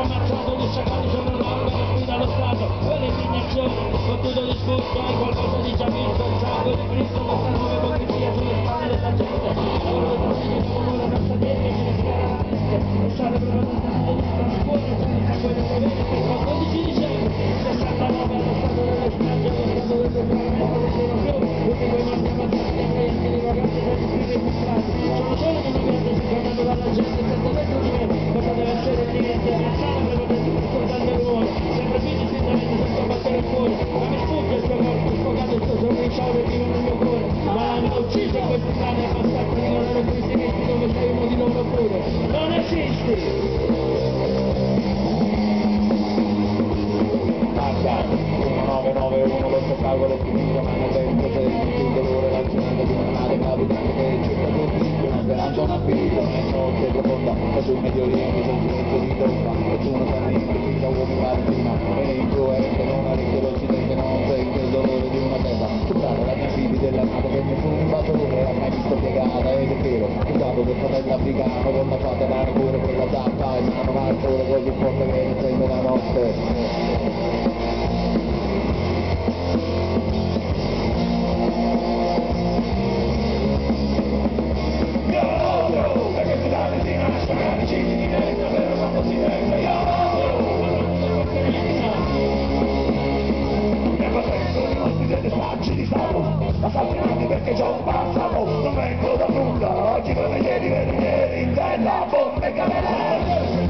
ammazzato, gli sciacalli sono l'arma che sfida lo Stato, e l'indignazione, con tutto discorso è qualcosa di già visto, il sangue di Cristo, questa nuova ipocrisia sulle spalle della gente, lavoro del consiglio di lavoro, razza dietro, e viene schiera la mente, e sale propaganda socialista, la scuola, e sono il sangue delle vene, fino al 12 dicembre, 69 allo stato delle stragi, allo stato del determinamento del loro più, tutti quei morti ammazzati, anche gli ragazzi senza iscritti registrati, sono solo che non viene circondato dalla gente, senza dentro di me, cosa deve essere il niente, è celebre potete ascoltare il ruolo, sempre figli sintamente senza battere il cuore, ma mi sfugge il suo corpo, sfogato il suo sorriso e vivo nel mio cuore, ma l'hanno ucciso in questi strani abbastanza di non avere cristianisti come sei uno di loro pure, non esisti! Manca 1991 lo spettacolo è finito, ma nel vento c'è il dolore, l'accidente di una nave capitante che cerca consiglio, una speranza non finita, una notte profonda, e sul Medio Oriente c'è il silenzio di tomba, nessuno sa niente, finita uomo marina, e influente, non arricchia l'Occidente, non sente il dolore di una terra, scusate la mia figlia della nave che nessun invasore ha mai visto piegata, ed è vero, scusate del fratello africano, con la fate la cuore per la zappa, e mano al sole così forte che ne prende la notte. Ma sappiate perché c'ho un passato, non vengo da nulla, oggi come ieri, ieri, della bomba e camera.